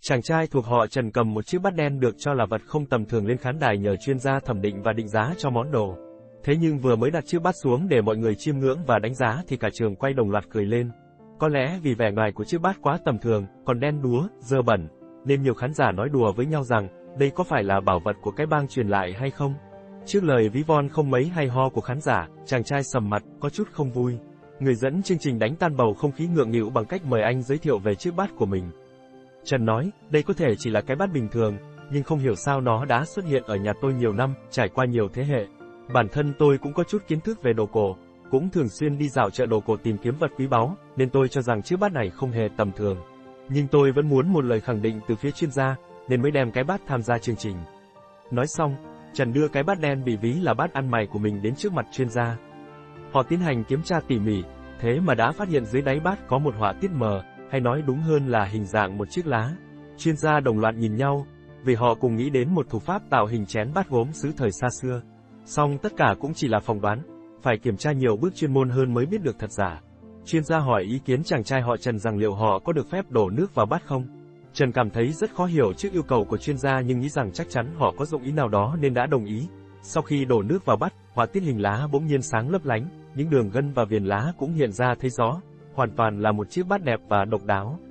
Chàng trai thuộc họ Trần cầm một chiếc bát đen được cho là vật không tầm thường lên khán đài nhờ chuyên gia thẩm định và định giá cho món đồ. Thế nhưng vừa mới đặt chiếc bát xuống để mọi người chiêm ngưỡng và đánh giá thì cả trường quay đồng loạt cười lên. Có lẽ vì vẻ ngoài của chiếc bát quá tầm thường, còn đen đúa, dơ bẩn, nên nhiều khán giả nói đùa với nhau rằng, đây có phải là bảo vật của cái bang truyền lại hay không? Trước lời ví von không mấy hay ho của khán giả, chàng trai sầm mặt, có chút không vui. Người dẫn chương trình đánh tan bầu không khí ngượng nghịu bằng cách mời anh giới thiệu về chiếc bát của mình. Trần nói, đây có thể chỉ là cái bát bình thường, nhưng không hiểu sao nó đã xuất hiện ở nhà tôi nhiều năm, trải qua nhiều thế hệ. Bản thân tôi cũng có chút kiến thức về đồ cổ, cũng thường xuyên đi dạo chợ đồ cổ tìm kiếm vật quý báu, nên tôi cho rằng chiếc bát này không hề tầm thường. Nhưng tôi vẫn muốn một lời khẳng định từ phía chuyên gia, nên mới đem cái bát tham gia chương trình. Nói xong, Trần đưa cái bát đen bị ví là bát ăn mày của mình đến trước mặt chuyên gia. Họ tiến hành kiểm tra tỉ mỉ, thế mà đã phát hiện dưới đáy bát có một họa tiết mờ, hay nói đúng hơn là hình dạng một chiếc lá. Chuyên gia đồng loạt nhìn nhau, vì họ cùng nghĩ đến một thủ pháp tạo hình chén bát gốm sứ thời xa xưa. Song tất cả cũng chỉ là phỏng đoán, phải kiểm tra nhiều bước chuyên môn hơn mới biết được thật giả. Chuyên gia hỏi ý kiến chàng trai họ Trần rằng liệu họ có được phép đổ nước vào bát không? Trần cảm thấy rất khó hiểu trước yêu cầu của chuyên gia nhưng nghĩ rằng chắc chắn họ có dụng ý nào đó nên đã đồng ý. Sau khi đổ nước vào bát, họa tiết hình lá bỗng nhiên sáng lấp lánh, những đường gân và viền lá cũng hiện ra thấy rõ, hoàn toàn là một chiếc bát đẹp và độc đáo.